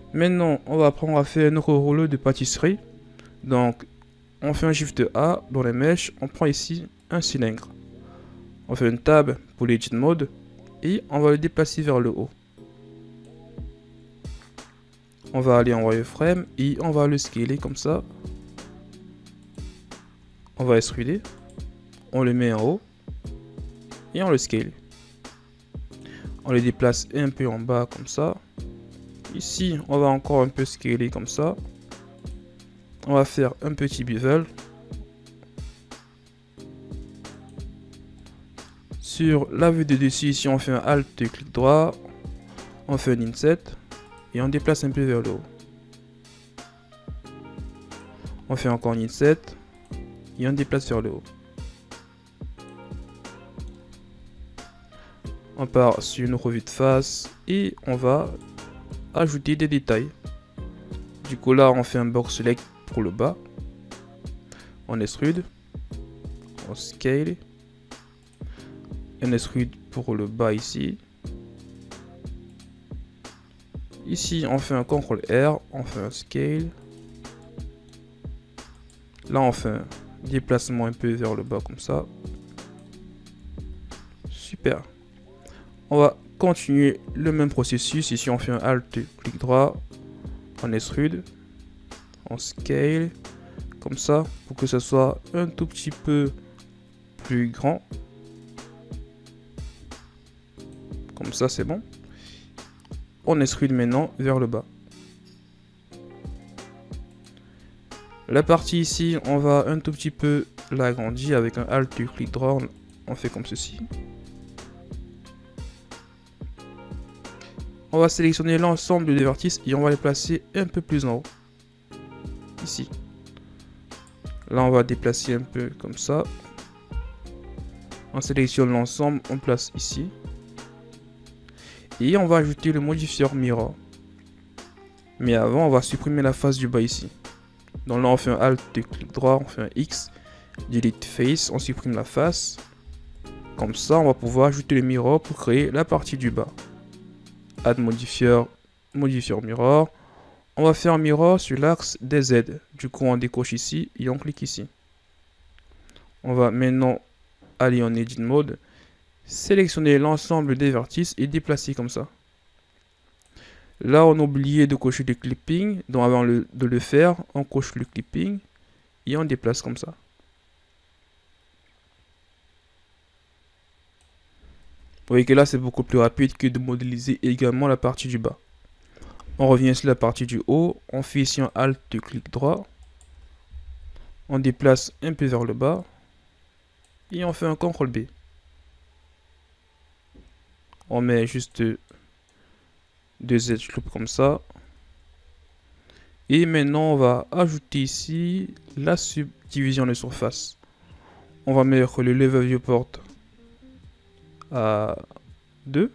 Maintenant, on va apprendre à faire notre rouleau de pâtisserie. Donc, on fait un Shift A dans les mèches, on prend ici un cylindre. On fait une table pour l'Edit Mode et on va le déplacer vers le haut. On va aller en wireframe et on va le scaler comme ça. On va extruder, on le met en haut et on le scale. On le déplace un peu en bas comme ça. Ici, on va encore un peu scaler comme ça. On va faire un petit bevel. Sur la vue de dessus, ici, on fait un Alt, clic droit. On fait un Inset et on déplace un peu vers le haut. On fait encore un Inset et on déplace vers le haut. On part sur une revue de face et on va ajouter des détails. Du coup là on fait un box select pour le bas. On extrude. On scale. On extrude pour le bas ici. Ici on fait un CTRL R. On fait un scale. Là on fait un déplacement un peu vers le bas comme ça. Super. On va continuer le même processus. Ici on fait un Alt, clic droit, on extrude, on scale, comme ça, pour que ce soit un tout petit peu plus grand. Comme ça c'est bon. On extrude maintenant vers le bas. La partie ici, on va un tout petit peu l'agrandir avec un Alt, clic droit, on fait comme ceci. On va sélectionner l'ensemble des vertices et on va les placer un peu plus en haut. Ici. Là, on va déplacer un peu comme ça. On sélectionne l'ensemble, on place ici. Et on va ajouter le modifier mirror. Mais avant, on va supprimer la face du bas ici. Donc là, on fait un Alt, clic droit, on fait un X, Delete Face, on supprime la face. Comme ça, on va pouvoir ajouter le mirror pour créer la partie du bas. Add modifier mirror. On va faire un mirror sur l'axe des Z. Du coup, on décoche ici et on clique ici. On va maintenant aller en Edit Mode, sélectionner l'ensemble des vertices et déplacer comme ça. Là, on a oublié de cocher le clipping. Donc, avant de le faire, on coche le clipping et on déplace comme ça. Vous voyez que là, c'est beaucoup plus rapide que de modéliser également la partie du bas. On revient sur la partie du haut. On fait ici un Alt, clic droit. On déplace un peu vers le bas. Et on fait un CTRL B. On met juste deux edge loops comme ça. Et maintenant, on va ajouter ici la subdivision de surface. On va mettre le level viewport à 2.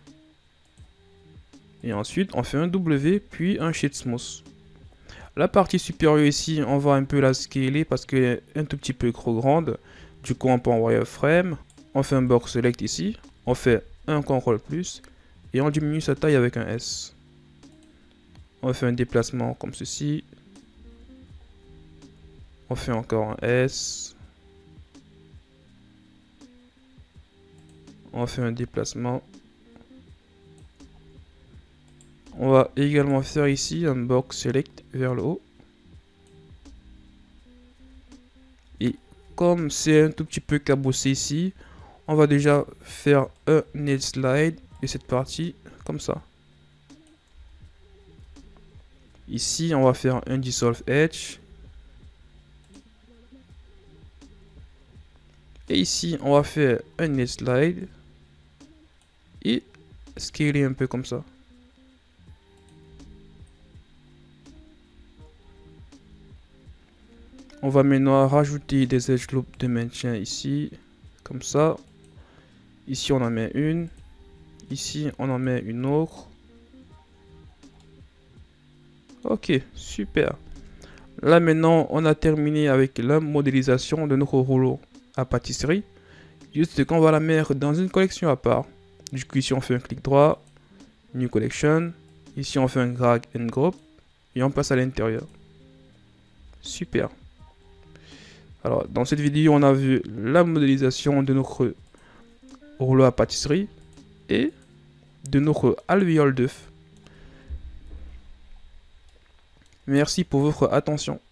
Et ensuite, on fait un W, puis un Shade Smooth. La partie supérieure ici, on va un peu la scaler parce qu'elle est un tout petit peu trop grande. Du coup, on peut en wireframe. On fait un box select ici. On fait un CTRL+. Et on diminue sa taille avec un S. On fait un déplacement comme ceci. On fait encore un S. On fait un déplacement. On va également faire ici un box select vers le haut. Et comme c'est un tout petit peu cabossé ici, on va déjà faire un nail slide de cette partie comme ça. Ici, on va faire un dissolve edge. Et ici, on va faire un nail slide et scaler un peu comme ça. On va maintenant rajouter des edge loops de maintien ici, comme ça. Ici, on en met une. Ici, on en met une autre. Ok, super. Là, maintenant, on a terminé avec la modélisation de notre rouleau à pâtisserie. Juste qu'on va la mettre dans une collection à part. Du coup, ici, on fait un clic droit, New Collection. Ici, on fait un drag and drop. et on passe à l'intérieur. Super. Alors, dans cette vidéo, on a vu la modélisation de notre rouleau à pâtisserie et de notre alvéole d'œuf. Merci pour votre attention.